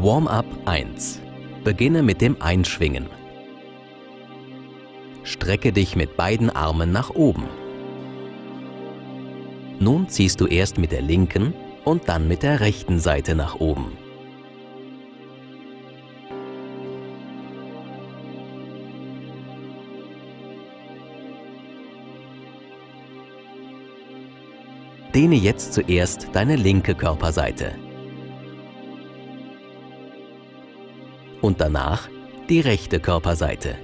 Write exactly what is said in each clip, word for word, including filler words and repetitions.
Warm-up eins. Beginne mit dem Einschwingen. Strecke dich mit beiden Armen nach oben. Nun ziehst du erst mit der linken und dann mit der rechten Seite nach oben. Dehne jetzt zuerst deine linke Körperseite und danach die rechte Körperseite.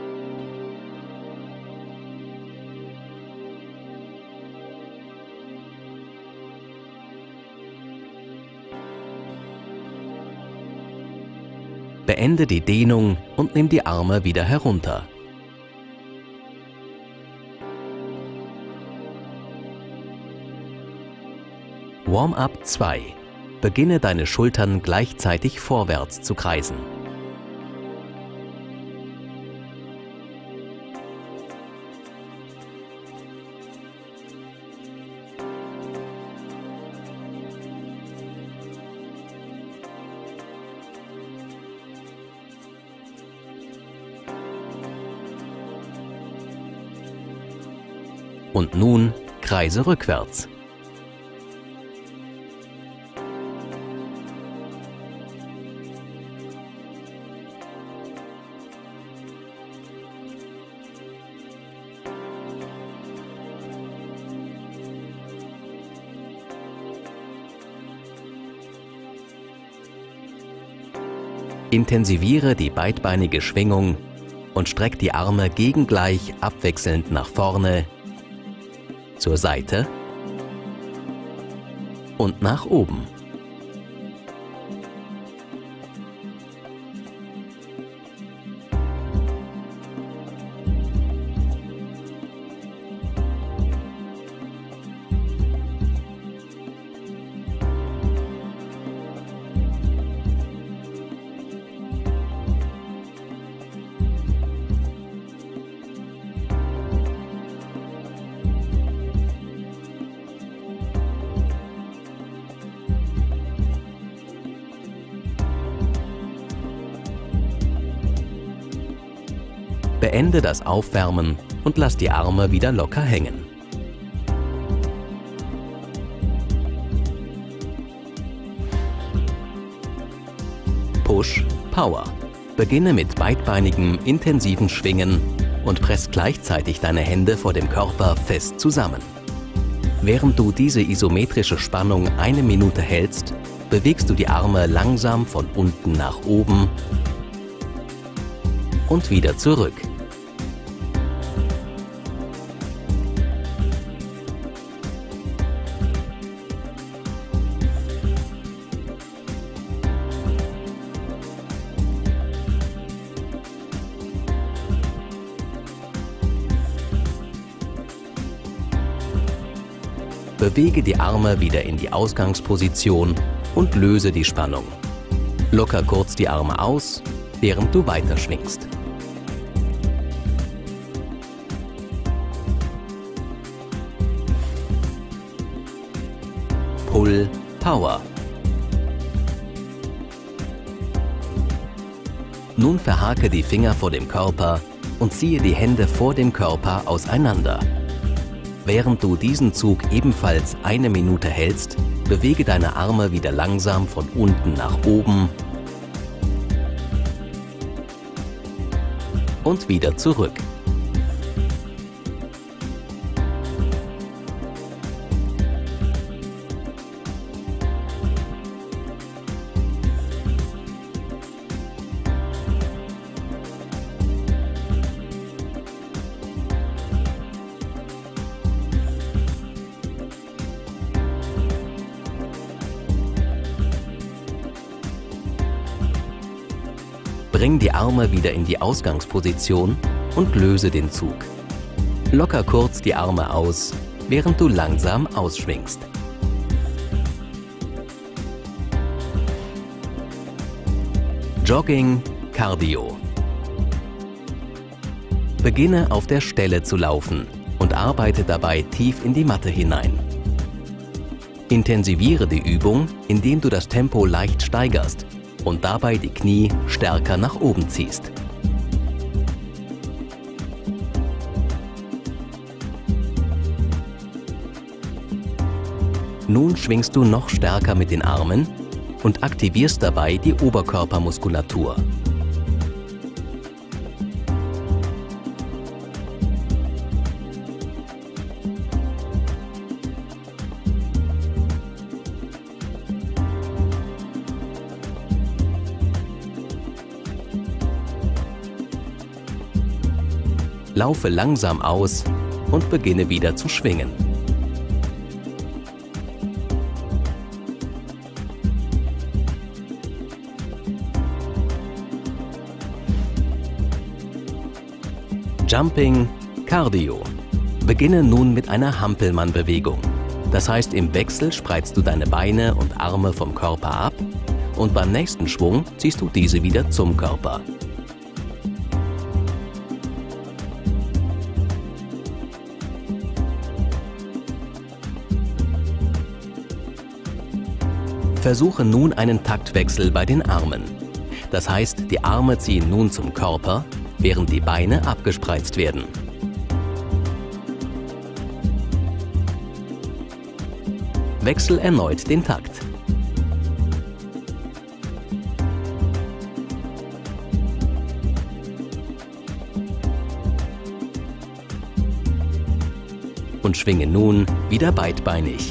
Beende die Dehnung und nimm die Arme wieder herunter. Warm-up zwei. Beginne deine Schultern gleichzeitig vorwärts zu kreisen. Und nun kreise rückwärts. Intensiviere die beidbeinige Schwingung und streck die Arme gegengleich abwechselnd nach vorne, zur Seite und nach oben. Beende das Aufwärmen und lass die Arme wieder locker hängen. Push, Power. Beginne mit beidbeinigem, intensiven Schwingen und press gleichzeitig deine Hände vor dem Körper fest zusammen. Während du diese isometrische Spannung eine Minute hältst, bewegst du die Arme langsam von unten nach oben und wieder zurück. Bewege die Arme wieder in die Ausgangsposition und löse die Spannung. Locker kurz die Arme aus, während du weiter schwingst. Pull, Power. Nun verhake die Finger vor dem Körper und ziehe die Hände vor dem Körper auseinander. Während du diesen Zug ebenfalls eine Minute hältst, bewege deine Arme wieder langsam von unten nach oben und wieder zurück. Bring die Arme wieder in die Ausgangsposition und löse den Zug. Locker kurz die Arme aus, während du langsam ausschwingst. Jogging, Cardio. Beginne auf der Stelle zu laufen und arbeite dabei tief in die Matte hinein. Intensiviere die Übung, indem du das Tempo leicht steigerst und dabei die Knie stärker nach oben ziehst. Nun schwingst du noch stärker mit den Armen und aktivierst dabei die Oberkörpermuskulatur. Laufe langsam aus und beginne wieder zu schwingen. Jumping Cardio. Beginne nun mit einer Hampelmann-Bewegung. Das heißt, im Wechsel spreizst du deine Beine und Arme vom Körper ab und beim nächsten Schwung ziehst du diese wieder zum Körper. Versuche nun einen Taktwechsel bei den Armen. Das heißt, die Arme ziehen nun zum Körper, während die Beine abgespreizt werden. Wechsel erneut den Takt. Und schwinge nun wieder beidbeinig.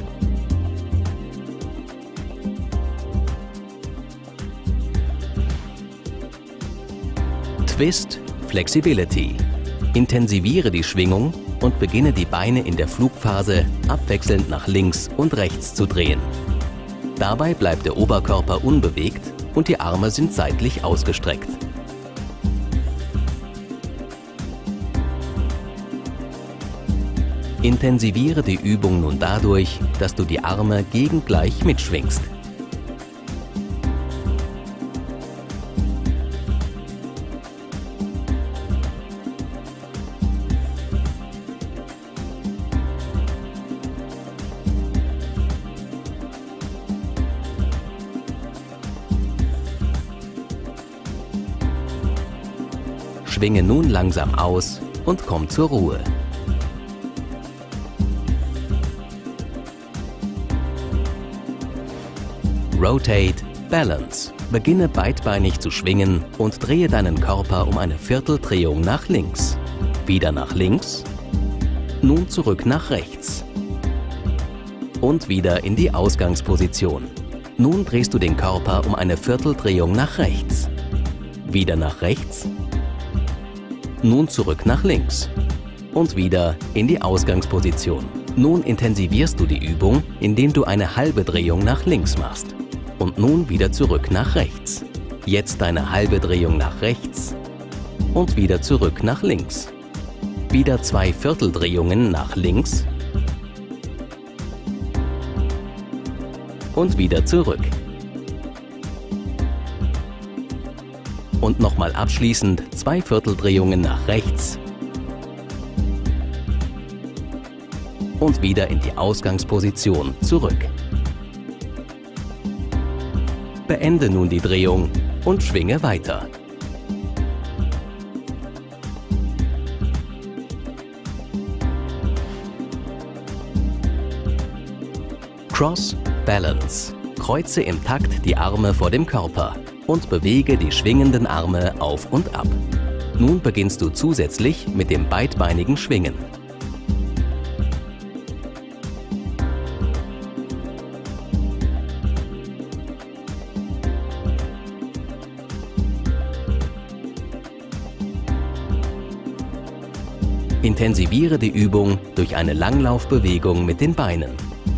Twist Flexibility. Intensiviere die Schwingung und beginne die Beine in der Flugphase abwechselnd nach links und rechts zu drehen. Dabei bleibt der Oberkörper unbewegt und die Arme sind seitlich ausgestreckt. Intensiviere die Übung nun dadurch, dass du die Arme gegengleich mitschwingst. Schwinge nun langsam aus und komm zur Ruhe. Rotate Balance. Beginne beidbeinig zu schwingen und drehe deinen Körper um eine Vierteldrehung nach links. Wieder nach links. Nun zurück nach rechts. Und wieder in die Ausgangsposition. Nun drehst du den Körper um eine Vierteldrehung nach rechts. Wieder nach rechts. Nun zurück nach links und wieder in die Ausgangsposition. Nun intensivierst du die Übung, indem du eine halbe Drehung nach links machst und nun wieder zurück nach rechts. Jetzt eine halbe Drehung nach rechts und wieder zurück nach links. Wieder zwei Vierteldrehungen nach links und wieder zurück. Und nochmal abschließend zwei Vierteldrehungen nach rechts und wieder in die Ausgangsposition zurück. Beende nun die Drehung und schwinge weiter. Cross Balance. Kreuze im Takt die Arme vor dem Körper und bewege die schwingenden Arme auf und ab. Nun beginnst du zusätzlich mit dem beidbeinigen Schwingen. Intensiviere die Übung durch eine Langlaufbewegung mit den Beinen.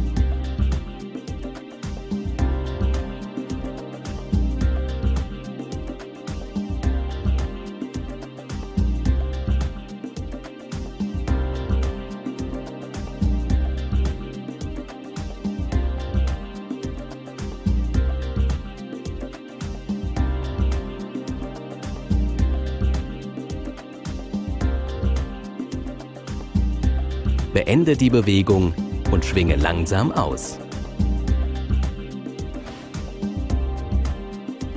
Beende die Bewegung und schwinge langsam aus.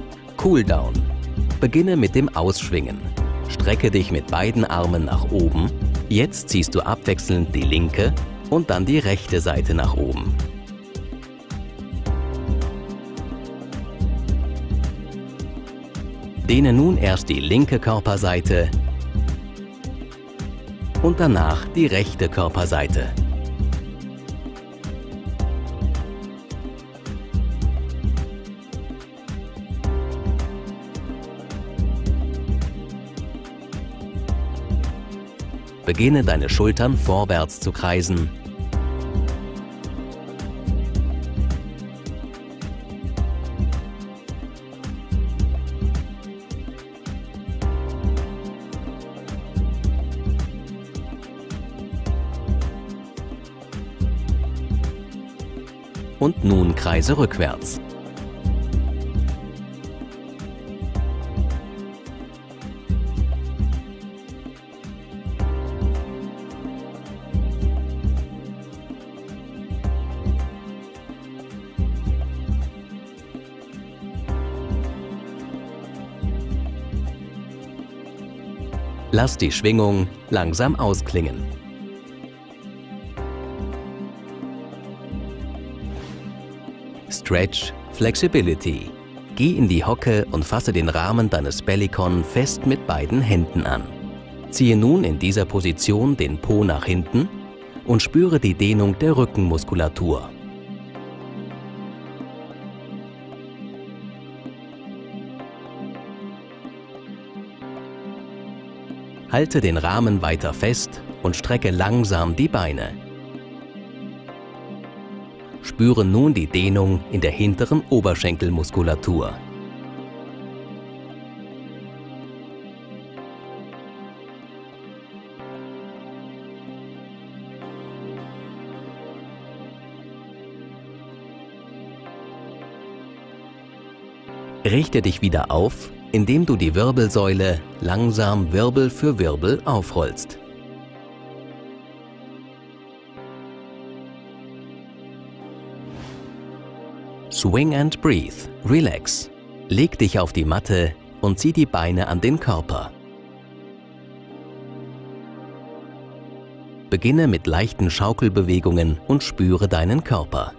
Cooldown. Beginne mit dem Ausschwingen. Strecke dich mit beiden Armen nach oben. Jetzt ziehst du abwechselnd die linke und dann die rechte Seite nach oben. Dehne nun erst die linke Körperseite und danach die rechte Körperseite. Beginne deine Schultern vorwärts zu kreisen. Und nun kreise rückwärts. Lass die Schwingung langsam ausklingen. Stretch Flexibility. Geh in die Hocke und fasse den Rahmen deines Bellycon fest mit beiden Händen an. Ziehe nun in dieser Position den Po nach hinten und spüre die Dehnung der Rückenmuskulatur. Halte den Rahmen weiter fest und strecke langsam die Beine. Spüre nun die Dehnung in der hinteren Oberschenkelmuskulatur. Richte dich wieder auf, indem du die Wirbelsäule langsam Wirbel für Wirbel aufrollst. Swing and breathe. Relax. Leg dich auf die Matte und zieh die Beine an den Körper. Beginne mit leichten Schaukelbewegungen und spüre deinen Körper.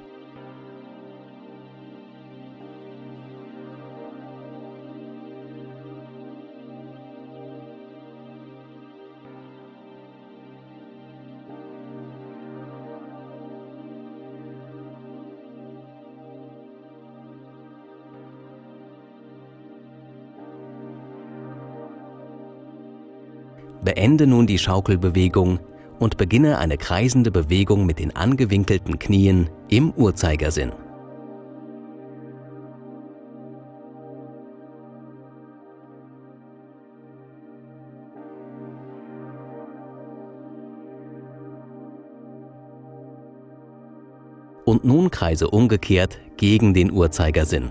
Beende nun die Schaukelbewegung und beginne eine kreisende Bewegung mit den angewinkelten Knien im Uhrzeigersinn. Und nun kreise umgekehrt gegen den Uhrzeigersinn.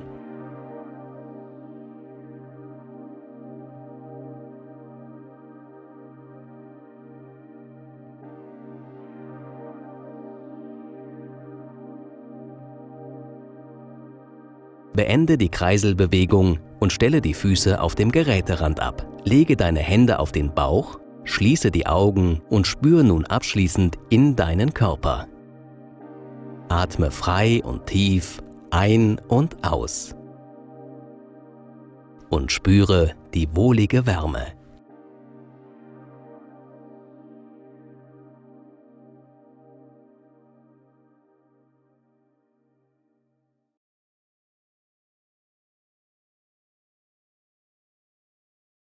Beende die Kreiselbewegung und stelle die Füße auf dem Geräterand ab. Lege deine Hände auf den Bauch, schließe die Augen und spüre nun abschließend in deinen Körper. Atme frei und tief ein und aus. Und spüre die wohlige Wärme.